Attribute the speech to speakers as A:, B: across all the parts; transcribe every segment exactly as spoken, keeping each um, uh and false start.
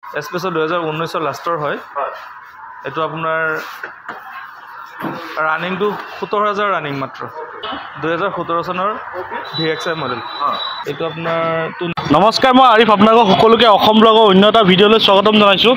A: express দুহেজাৰ ঊনৈছৰ লাষ্টৰ হয় এইটো আপোনাৰ ৰানিংটো সোতৰ হাজাৰ ৰানিং মাত্ৰ দুহেজাৰ সোতৰ চনৰ ভি এক্স আই মডেল এইটো আপোনাৰ
B: নমস্কাৰ মই আৰিফ আপোনালোকক সকলোকে অসম ব্লগৰ অন্য এটা ভিডিঅ'লৈ স্বাগতম জনাইছোঁ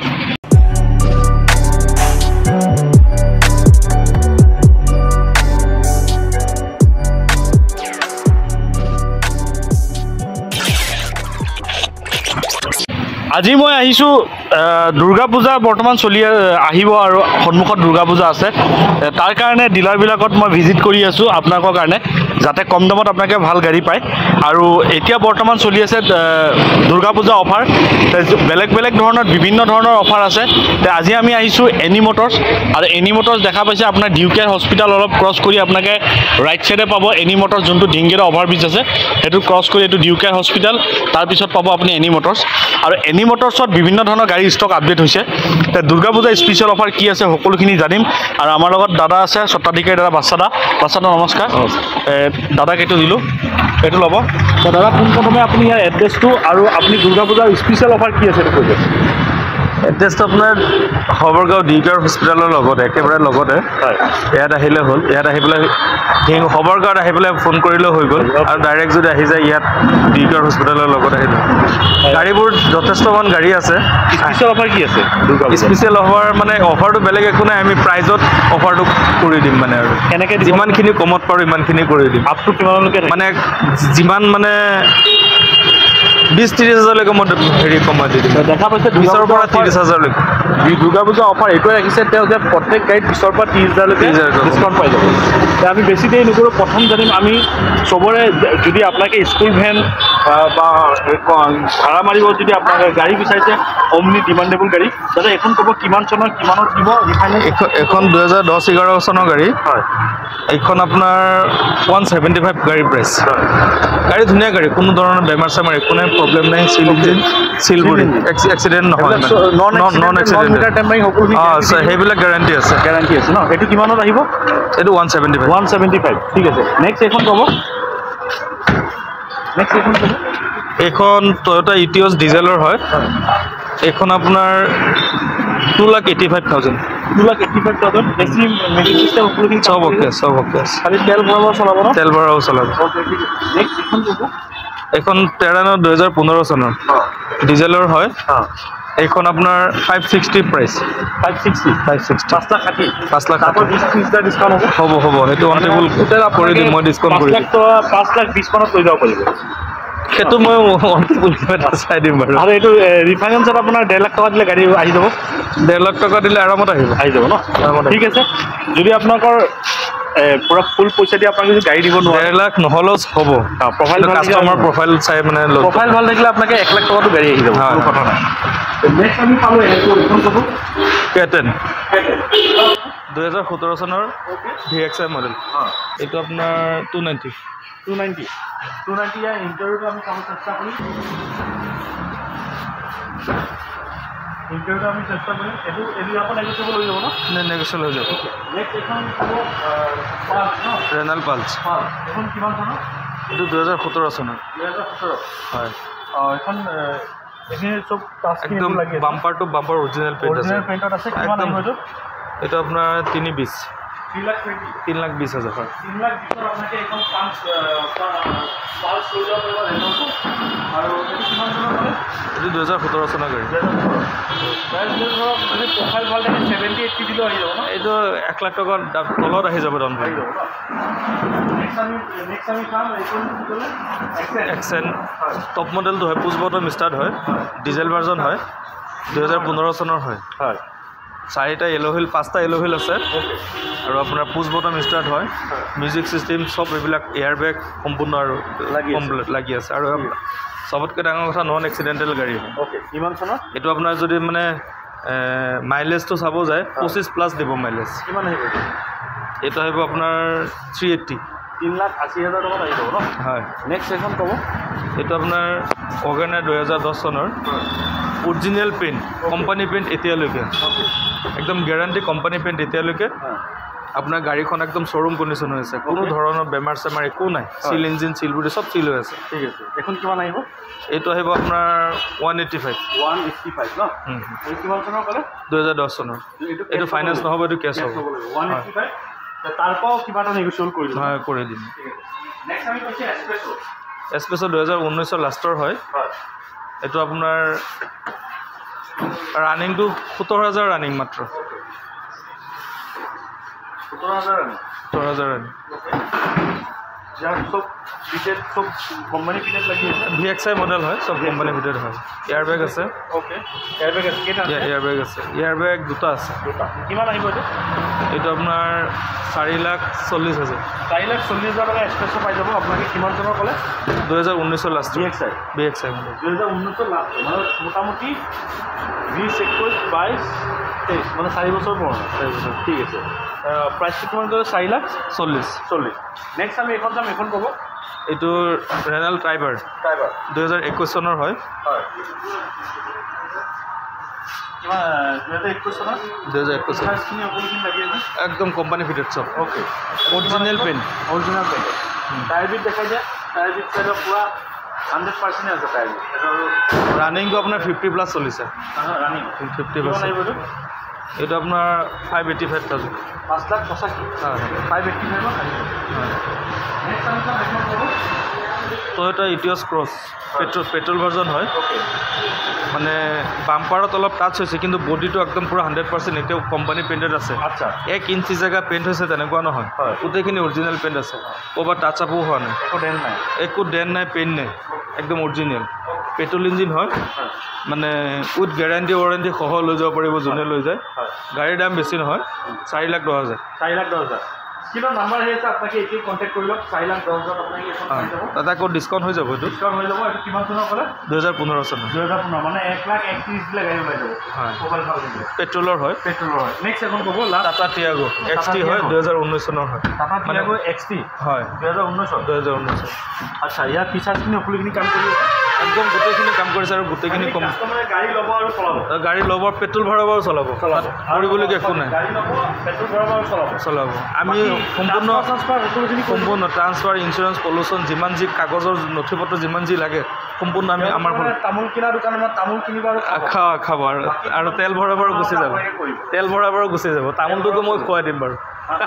B: আজি মই আহিছোঁ দুৰ্গা পূজা বৰ্তমান চলি আহিব আৰু সন্মুখত দুৰ্গা পূজা আছে তাৰ কাৰণে ডিলাৰবিলাকত মই ভিজিট কৰি আছোঁ আপোনালোকৰ কাৰণে যাতে কম দামত আপোনালোকে ভাল গাড়ী পায় আৰু এতিয়া বৰ্তমান চলি আছে দুৰ্গা পূজা অফাৰ বেলেগ বেলেগ ধৰণৰ বিভিন্ন ধৰণৰ অফাৰ আছে আজি আমি আহিছোঁ এনি মটৰ্ছ আৰু এনি মটৰ্ছ দেখা পাইছে আপোনাৰ ডিউ কেয়াৰ হস্পিটেল অলপ ক্ৰছ কৰি আপোনালোকে ৰাইট চাইডে পাব এনি মটৰ্ছ যোনটো ডিংগেৰা অভাৰব্ৰিজ আছে সেইটো ক্ৰছ কৰি এইটো ডিউ কেয়াৰ হস্পিটেল তাৰপিছত পাব আপুনি এনি মটৰ্ছ আৰু এনি মটৰ্ছত বিভিন্ন ধৰণৰ গাড়ী ষ্টক আপডেট হৈছে দুৰ্গা পূজা স্পেচিয়েল অফাৰ কি আছে সকলোখিনি জানিম আৰু আমাৰ লগত দাদা আছে স্বত্বাধিকাৰী দাদা বাচ্চাদা বাচ্চাদা নমস্কাৰ দাদাক এইটো দিলোঁ এইটো ল'ব দাদা পোনপ্ৰথমে আপুনি ইয়াৰ এড্ৰেছটো আৰু আপুনি দুৰ্গা পূজাৰ স্পেচিয়েল অফাৰ কি আছে এইটো কৈ দিয়ক
A: এড্ৰেছটো আপোনাৰ সবৰগাঁও ডি কেয়াৰ হস্পিটেলৰ লগতে একেবাৰে লগতে ইয়াত আহিলে হ'ল ইয়াত আহি পেলাই সবৰগাঁৱত আহি পেলাই ফোন কৰিলেও হৈ গ'ল আৰু ডাইৰেক্ট যদি আহি যায় ইয়াত ডি কেয়াৰ হস্পিটেলৰ লগত আহিলে গাড়ীবোৰ যথেষ্টমান গাড়ী আছে
B: স্পেচিয়েল অফাৰ কি আছে
A: স্পেচিয়েল অফাৰ মানে অফাৰটো বেলেগ একো নাই আমি প্ৰাইজত অফাৰটো কৰি দিম মানে আৰু
B: কেনেকৈ
A: যিমানখিনি কমত পাৰোঁ ইমানখিনি কৰি দিম
B: আপটো কিমানলৈকে
A: মানে যিমান মানে বিশ ত্ৰিছ হাজাৰলৈকে মই হেৰি কমাই দি দিম
B: দেখা পাইছে
A: বিছৰ পৰা ত্ৰিছ হাজাৰলৈকে
B: দুৰ্গা পূজা অফাৰ এইটোৱে ৰাখিছে তেওঁ যে প্ৰত্যেক গাড়ীত বিছৰ পৰা ত্ৰিছ হাজাৰলৈকে ডিছকাউণ্ট পাই যাব আমি বেছি দেৰি নকৰোঁ প্ৰথম জানিম আমি চবৰে যদি আপোনালোকে স্কুল ভেন বা ভাড়া মাৰিব যদি আপোনালোকে গাড়ী বিচাৰিছে অমনি ডিমাণ্ডেবল গাড়ী দাদা এখন ক'ব কিমান চনৰ কিমানত দিব
A: এখন দুহেজাৰ দহ এঘাৰ চনৰ গাড়ী
B: হয়
A: এইখন আপোনাৰ ওৱান ছেভেণ্টি ফাইভ গাড়ীৰ প্ৰাইচ গাড়ী ধুনীয়া গাড়ী কোনো ধৰণৰ বেমাৰ চেমাৰ একো নাই প্ৰব্লেম নাই seal engine seal body accident নহয় নন এক্সিডেণ্ট অঁ সেইবিলাক গেৰাণ্টি আছে
B: গেৰাণ্টি আছে ন এইটো কিমানত আহিব
A: এইটো one seventy five
B: one seventy five ঠিক আছে নেক্সট এইখন ক'ব নেক্সট এইখন ক'ব
A: এইখন টয়টা ইটিঅছ ডিজেলৰ হয় এইখন আপোনাৰ two lakh eighty five thousand
B: two lakh eighty five thousand বেছি মেজিক চিষ্টেম সকলোখিনি
A: চব অ'কে চব অ'কে
B: খালি তেল ভৰাব চলাব ন
A: তেল ভৰাব চলাব
B: নেক্সট এইখন ক'ব
A: এইখন তেৰানো দুহেজাৰ পোন্ধৰ চনৰ ডিজেলৰ হয় এইখন আপোনাৰ five sixty price
B: five sixty
A: five sixty
B: পাঁচ লাখ ষাঠি
A: পাঁচ লাখ
B: ত্ৰিছ হাজাৰ ডিছকাউণ্ট হ'ব
A: হ'ব হ'ব সেইটো অন টেবুল কৰি দিম মই ডিছকাউণ্ট কৰি দিম
B: পাঁচ লাখ বিছ মানত লৈ যাব পাৰিব
A: সেইটো মই অন টেবুল চাই দিম বাৰু
B: আৰু এইটো ৰিফাইনেন্সত আপোনাৰ ডেৰ লাখ টকা দিলে গাড়ী আহি যাব
A: ডেৰ লাখ টকা দিলে আৰামত আহিব
B: আহি যাব ন আৰামত ঠিক আছে যদি আপোনালোকৰ পুৰা ফুল পইচা দি আপোনাক যদি গাড়ী দিব নোৱাৰে
A: ডেৰ লাখ নহ'লেও হ'ব
B: প্ৰফাইল
A: কাষ্টমাৰ প্ৰফাইল চাই মানে
B: প্ৰফাইল ভাল থাকিলে আপোনাকে এক লাখ টকাটো গাড়ী আহি যাব কথা নাই নেক্সট আমি পালোঁ
A: কেটেন দুহেজাৰ সোতৰ চনৰ ভি এক্স আই মডেল এইটো আপোনাৰ two ninety
B: two ninety two ninety ইয়াৰ ইণ্টাৰভিউটো আমি চাব চেষ্টা কৰিম ইণ্টাৰভিউটো আমি চেষ্টা কৰিম এইটো এইটো আকৌ নেগচিয়েবল হৈ যাব ন
A: নেগচিয়েবল হৈ যাব
B: নেক্সট এইখন চাব পাল্চ ন
A: ৰেনাল পাল্চ
B: এইখন কিমান চনৰ
A: এইটো দুহেজাৰ সোতৰ চনৰ
B: দুহেজাৰ সোতৰ হয় অঁ এইখন এইখিনি চব
A: একদম bumper to bumper original paint আছে
B: পেইণ্টত আছে কিমান আহিব এইটো
A: এইটো আপোনাৰ তিনি বিছ
B: তিনি লাখ টুৱেণ্টি
A: তিনি লাখ বিছ হাজাৰ হয়
B: তিনি লাখ বিছৰ আপোনালোকে এইখন পাঁচ পাঁচ লৈ যাব পাৰিব ৰেনল্টো আৰু এইটো কিমান চনৰ হয়
A: এইটো দুহেজাৰ সোতৰ চনৰ গাড়ী
B: যদি প্ৰফাইল ভাল থাকে ছেভেণ্টি এইটটি দিলেও আহি যাব ন
A: এইটো এক লাখ টকাৰ তলত আহি যাব ডাউন
B: আহি যাব ন নেক্সট আমি নেক্সট আমি চাম এইখন কি ক'লে
A: এক্সেন টপ মডেলটো হয় পুছ বটম ষ্টাৰ্ট হয় ডিজেল ভাৰ্জন হয় দুহেজাৰ পোন্ধৰ চনৰ হয়
B: হয়
A: চাৰিটা য়েলো হুইল পাঁচটা য়েলো হুইল আছে আৰু আপোনাৰ পুছ বটম ষ্টাৰ্ট হয় মিউজিক চিষ্টেম চব এইবিলাক এয়াৰ বেগ সম্পূৰ্ণ আৰু কমপ্লিট লাগি আছে আৰু চবতকৈ ডাঙৰ কথা নন এক্সিডেণ্টেল গাড়ী হয়
B: অ'কে কিমান চনৰ
A: এইটো আপোনাৰ যদি মানে মাইলেজটো চাব যায় পঁচিছ প্লাছ দিব মাইলেজ
B: কিমান আহিব
A: এইটো আহিব আপোনাৰ থ্ৰী এইট্টি
B: তিনি লাখ আশী হাজাৰ টকাত আহি যাব ন
A: হয়
B: নেক্সট এখন ক'ব
A: এইটো আপোনাৰ অৰ্গেনাৰ দুহেজাৰ দহ চনৰ অৰিজিনেল পেইণ্ট কোম্পানী পেইণ্ট এতিয়ালৈকে একদম গেৰাণ্টি কোম্পানী পেইণ্ট এতিয়ালৈকে আপোনাৰ গাড়ীখন একদম শ্ব'ৰুম কণ্ডিশ্যন হৈ আছে কোনো ধৰণৰ বেমাৰ চেমাৰ একো নাই চিল ইঞ্জিন চিল বডি চব চিল হৈ আছে
B: ঠিক আছে এখন কিমান আহিব
A: এইটো আহিব আপোনাৰ one eighty five
B: one eighty five ন কিমান চনৰ ক'লে
A: দুহেজাৰ দহ চনৰ এইটো ফাইনেন্স নহ'ব এইটো কেছ হ'ব
B: ওৱান এইটি ফাইভ তাৰ পৰাও কিবা এটা নেগচিয়েট কৰি দিম
A: হয় কৰি দিম
B: নেক্সট আমি কৈছে এক্সপ্ৰেছো
A: এক্সপ্ৰেছো দুহেজাৰ ঊনৈছৰ লাষ্টৰ হয় এইটো আপোনাৰ ৰানিংটো সোতৰ হাজাৰ ৰানিং মাত্ৰ
B: সোতৰ হাজাৰ ৰানিং
A: সোতৰ হাজাৰ ৰানিং
B: যাৰ চব ফিটেড চব কোম্পানী ফিটেড লাগি আছে
A: ভি এক্স আই মডেল হয় চব কোম্পানী ফিটেড হয় এয়াৰ বেগ আছে
B: অ'কে এয়াৰ বেগ আছে কেইটা
A: এয়াৰ বেগ আছে এয়াৰ বেগ দুটা আছে
B: দুটা কিমান আহিব এইটো
A: এইটো আপোনাৰ চাৰি লাখ চল্লিছ হাজাৰ
B: চাৰি লাখ চল্লিছ হাজাৰ টকা এক্সপ্ৰেছো পাই যাব আপোনালোকে কিমান চনৰ ক'লে
A: দুহেজাৰ ঊনৈছৰ last
B: V X I
A: V X I model
B: দুহেজাৰ ঊনৈছৰ লাষ্ট মানে মোটামুটি বিছ একৈছ বাইছ তেইছ মানে চাৰি বছৰ পুৰণা চাৰি বছৰ ঠিক আছে প্ৰাইচটো কিমান ক'লে চাৰি লাখ
A: চল্লিছ
B: চল্লিছ নেক্সট আমি এখন যাম এখন ক'ব
A: এইটো ৰেনাল্ট ট্ৰাইবাৰ
B: ট্ৰাইবাৰ
A: দুহেজাৰ একৈছ চনৰ হয়
B: হয় কিমান দুহেজাৰ একৈছ চনৰ
A: দুহেজাৰ একৈছ চনৰ
B: খিনি সকলোখিনি লাগি আছে
A: একদম কোম্পানী ফিটেড চব
B: okay
A: original paint
B: original paint tyre বিট দেখাই দিয়া টায়াৰ বিট চাইডৰ পূৰা হাণ্ড্ৰেড পাৰ্চেণ্টে আছে টায়াৰ বিট
A: ৰানিংটো আপোনাৰ ফিফটি প্লাছ চলিছে
B: ৰানিং
A: ফিফটি প্লাছ এইটো আপোনাৰ ফাইভ এইটি ফাইভ থাউজেণ্ড
B: পাঁচ লাখ পঁচাশী
A: হয়
B: five eighty five
A: Toyota Etios Cross petrol petrol version হয়
B: অ'কে
A: মানে বাম্পাৰত অলপ টাচ হৈছে কিন্তু বডিটো একদম পূৰা হাণ্ড্ৰেড পাৰ্চেণ্ট এতিয়াও কোম্পানী পেইণ্টেড আছে
B: আচ্ছা
A: এক ইঞ্চি জেগা পেইণ্ট হৈছে তেনেকুৱা নহয় গোটেইখিনি অৰিজিনেল পেইণ্ট আছে ক'ৰবাত টাচ আপো হোৱা নাই
B: একো ডেন নাই
A: একো ডেন নাই পেইণ্ট নাই একদম অৰিজিনেল পেট্ৰল ইঞ্জিন হয় মানে উইথ গেৰাণ্টি ৱাৰেণ্টি সহ লৈ যাব পাৰিব যোনে লৈ যায় গাড়ীৰ দাম বেছি নহয় চাৰি লাখ দহ হাজাৰ
B: চাৰি লাখ দহ হাজাৰ কিলো নাম্বাৰ আহি আছে আপোনালোকে এতিয়াই কণ্টেক্ট কৰি লওক চাৰি লাখ দহ হাজাৰ আপোনালোকে এখন পাই যাব
A: তাতে আকৌ ডিছকাউণ্ট হৈ যাব এইটো
B: ডিছকাউণ্ট হৈ যাব এইটো কিমান চনৰ ক'লে
A: দুহেজাৰ পোন্ধৰ চনৰ
B: দুহেজাৰ পোন্ধৰ মানে এক লাখ একত্ৰিছ দিলে গাড়ী ওলাই যাব
A: হয়
B: মোবাইল ভাল থাকিলে
A: পেট্ৰলৰ হয়
B: পেট্ৰলৰ হয় নেক্সট এখন ক'ব last
A: Tata Tiago X T হয় দুহেজাৰ ঊনৈছ চনৰ হয়
B: টাটা টিয়াগো এক্স টি
A: হয়
B: দুহেজাৰ ঊনৈছৰ
A: দুহেজাৰ ঊনৈছৰ
B: আচ্ছা ইয়াৰ ফিচাৰ্ছখিনি সকলোখিনি কাম কৰি আছে
A: একদম গোটেইখিনি কাম কৰিছে আৰু গোটেইখিনি কম
B: কাষ্টমাৰে গাড়ী ল'ব আৰু চলাব
A: গাড়ী ল'ব পেট্ৰল ভৰাব আৰু চলাব
B: চলাব
A: কৰিবলগীয়া একো নাই
B: গাড়ী ল'ব পেট্ৰল ভৰাব আৰু চলাব
A: চলাব আমি সম্পূৰ্ণ সম্পূৰ্ণ ট্ৰান্সফাৰ ইঞ্চুৰেঞ্চ পলিউশ্যন যিমান যি কাগজৰ নথি পত্ৰ যিমান যি লাগে সম্পূৰ্ণ আমি আমাৰ
B: তামোল কিনা দোকানত তামোল কিনিব আৰু
A: খাব খাব আৰু আৰু তেল ভৰাব আৰু গুচি যাব তেল ভৰাব আৰু গুচি যাব তামোলটোতো মই খুৱাই দিম বাৰু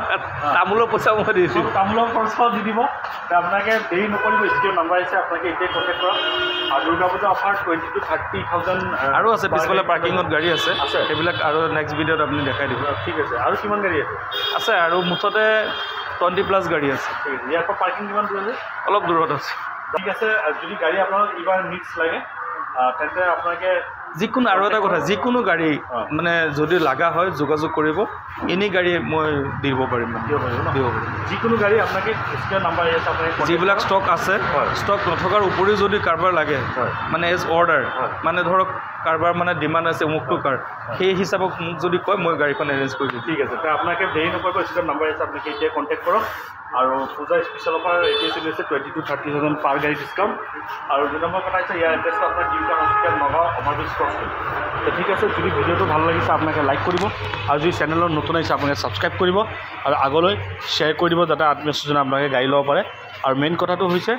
A: তামোলৰ পইচা মই দি দিম
B: তামোলৰ খৰচাও দি দিব আপোনালোকে দেৰি নকৰিব স্কিলৰ নাম্বাৰ আছে আপোনালোকে এতিয়াই কণ্টেক্ট কৰক আৰু Durga Puja offer twenty two thirty thousand আৰু
A: আছে পিছফালে পাৰ্কিঙত গাড়ী আছে আছে সেইবিলাক আৰু নেক্সট ভিডিঅ'ত আপুনি দেখাই দিব
B: ঠিক আছে আৰু কিমান গাড়ী আছে
A: আছে আৰু মুঠতে টুৱেণ্টি প্লাছ গাড়ী আছে
B: ঠিক আছে ইয়াৰ পৰা পাৰ্কিং কিমান দূৰ আছে
A: অলপ দূৰত আছে
B: ঠিক আছে যদি গাড়ী আপোনালোক এইবাৰ মিক্স লাগে তেন্তে আপোনালোকে
A: যিকোনো আৰু এটা কথা যিকোনো গাড়ী মানে যদি লগা হয় যোগাযোগ কৰিব এনি গাড়ী মই দিব পাৰিম
B: দিব পাৰিব
A: দিব পাৰিম
B: যিকোনো গাড়ী আপোনালোকে স্ক্ৰীনৰ নাম্বাৰ আছে আপোনালোকে
A: যিবিলাক ষ্টক আছে ষ্টক নথকাৰ উপৰিও যদি কাৰোবাৰ লাগে মানে এজ অৰ্ডাৰ মানে ধৰক কাৰোবাৰ মানে ডিমাণ্ড আছে অমুকটো কাৰ সেই হিচাপত মোক যদি কয় মই গাড়ীখন এৰেঞ্জ কৰি দিম
B: ঠিক আছে তে আপোনালোকে দেৰি নকৰিব স্ক্ৰীনৰ নাম্বাৰ আছে আপোনালোকে এতিয়া কণ্টেক্ট কৰক আৰু পূজা স্পেচিয়েল অফাৰ এতিয়া চলি আছে twenty two thirty thousand per গাড়ী ডিছকাউণ্ট আৰু দুই নম্বৰ কথা হৈছে ইয়াৰ এড্ৰেছটো আপোনাৰ ডিউটা হস্পিটেল নগাঁও অভাৰব্ৰিজ ক্ৰছ কৰি তো ঠিক আছে যদি ভিডিঅ'টো ভাল লাগিছে আপোনালোকে লাইক কৰিব আৰু যদি চেনেলত নতুন আহিছে আপোনালোকে ছাবস্ক্ৰাইব কৰিব আৰু আগলৈ শ্বেয়াৰ কৰি দিব যাতে আত্মীয় স্বজনে আপোনালোকে গাড়ী ল'ব পাৰে আৰু মেইন কথাটো হৈছে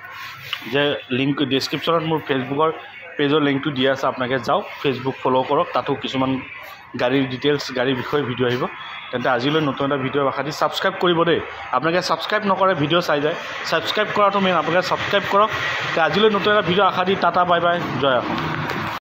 B: যে লিংক ডেছক্ৰিপশ্যনত মোৰ ফেচবুকৰ পেজৰ লিংকটো দিয়া আছে আপোনালোকে যাওক ফেচবুক ফ'ল' কৰক তাতো কিছুমান গাড়ীৰ ডিটেইলছ গাড়ীৰ বিষয়ে ভিডিঅ' আহিব তেন্তে আজিলৈ নতুন এটা ভিডিঅ' আশা দি ছাবস্ক্ৰাইব কৰিব দেই আপোনালোকে ছাবস্ক্ৰাইব নকৰে ভিডিঅ' চাই যায় ছাবস্ক্ৰাইব কৰাটো মেইন আপোনালোকে ছাবস্ক্ৰাইব কৰক তে আজিলৈ নতুন এটা ভিডিঅ' আশা দি টাটা বাই বাই জয় অসম